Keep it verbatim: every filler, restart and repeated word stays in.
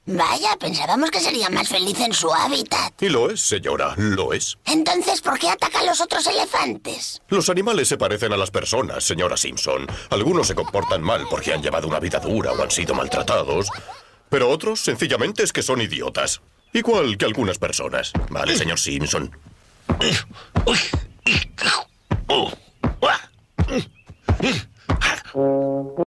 Vaya, pensábamos que sería más feliz en su hábitat. Y lo es, señora, lo es. Entonces, ¿por qué ataca a los otros elefantes? Los animales se parecen a las personas, señora Simpson. Algunos se comportan mal porque han llevado una vida dura o han sido maltratados. Pero otros, sencillamente, es que son idiotas. Igual que algunas personas. ¿Vale, señor Simpson?